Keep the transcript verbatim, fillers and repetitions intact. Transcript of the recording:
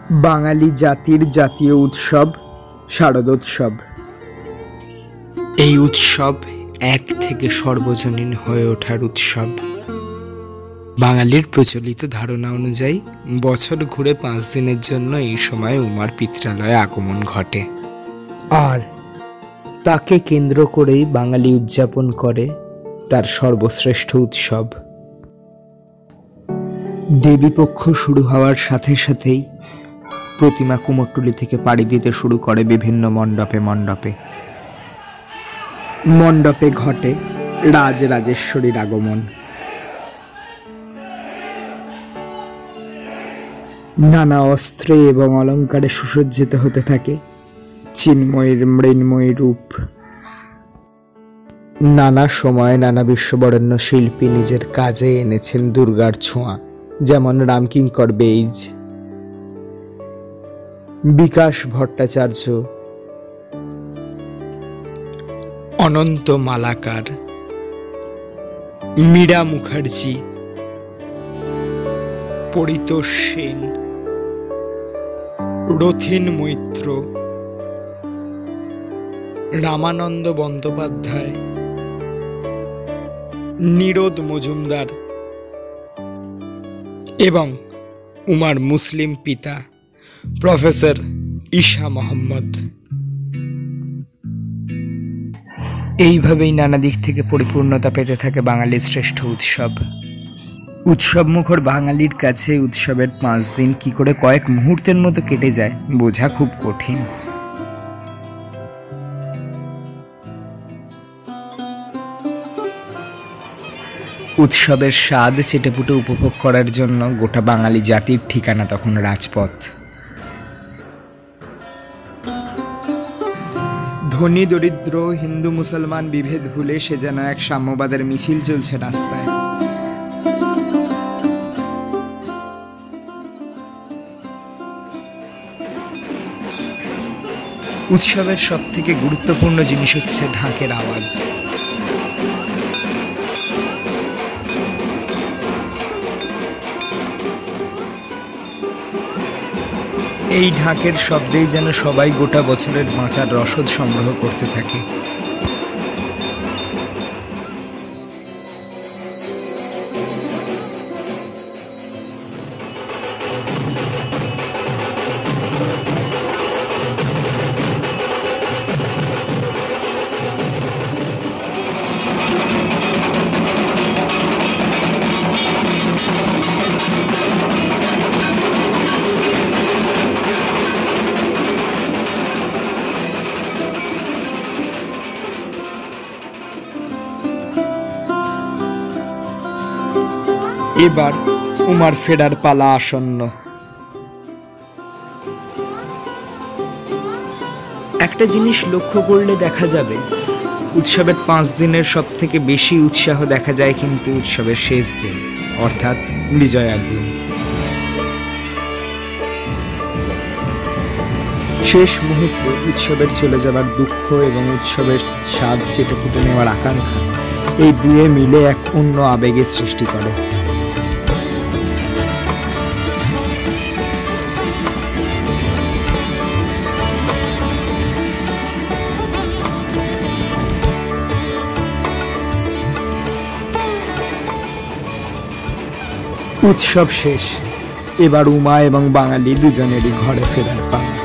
বাঙালি জাতির জাতীয় উৎসব শারদোৎসব। এই উৎসব এক থেকে সর্বজনীন হয়ে ওঠার উৎসব। বাঙালির প্রচলিত ধারণা অনুযায়ী বছর ঘুরে পাঁচ দিনের জন্য এই সময় উমার পিত্রালয়ে আগমন ঘটে, আর তাকে কেন্দ্র করেই বাঙালি উদযাপন করে তার সর্বশ্রেষ্ঠ উৎসব। দেবীপক্ষ শুরু হওয়ার সাথে সাথেই প্রতিমা কুমোরটুলি থেকে পাড়ি দিতে শুরু করে বিভিন্ন মণ্ডপে মণ্ডপে মণ্ডপে ঘটে রাজ রাজেশ্বরীর আগমন। নানা অস্ত্রে এবং অলঙ্কারে সুসজ্জিত হতে থাকে চিন্ময়ীর মৃন্ময়ী রূপ। নানা সময় নানা বিশ্ববরেণ্য শিল্পী নিজের কাজে এনেছেন দুর্গার ছোঁয়া, যেমন রামকিঙ্কর বেইজ, বিকাশ ভট্টাচার্য, অনন্ত মালাকার, মীরা মুখার্জি, পরিতোষ সেন, রথীন মৈত্র, রামানন্দ বন্দ্যোপাধ্যায়, নীরদ মজুমদার এবং উমার মুসলিম পিতা প্রফেসর ঈশা মোহাম্মদ। এইভাবেই নানা দিক থেকে পরিপূর্ণতা পেতে থাকে বাঙালির শ্রেষ্ঠ উৎসব। উৎসব মুখর বাঙালির কাছে উৎসবের পাঁচ দিন কি করে কয়েক মুহূর্তের মতো কেটে যায় বোঝা খুব কঠিন। উৎসবের স্বাদ চেটেপুটে উপভোগ করার জন্য গোটা বাঙালি জাতির ঠিকানা তখন রাজপথ। ধনী দরিদ্র, হিন্দু মুসলমান বিভেদ ভুলে সে যেন এক সাম্যবাদের মিছিল চলছে রাস্তায়। উৎসবের সব থেকে গুরুত্বপূর্ণ জিনিস হচ্ছে ঢাকের আওয়াজ। এই ঢাকের শব্দেই যেন সবাই গোটা বছরের বাঁচার রসদ সংগ্রহ করতে থাকে। এবার উমার ফেরার পালা আসন্ন। একটা জিনিস লক্ষ্য করলে দেখা যাবে, উৎসবের পাঁচ দিনের সব থেকে বেশি উৎসাহ দেখা যায় কিন্তু উৎসবের শেষ দিন, অর্থাৎ বিজয়ার দিন। শেষ মুহূর্তে উৎসবের চলে যাবার দুঃখ এবং উৎসবের স্বাদ চেটেপুটে নেওয়ার আকাঙ্ক্ষা, এই দুয়ে মিলে এক অন্য আবেগের সৃষ্টি করে। উৎসব শেষ, এবার উমা এবং বাঙালি দুজনেরই ঘরে ফেরার পালা।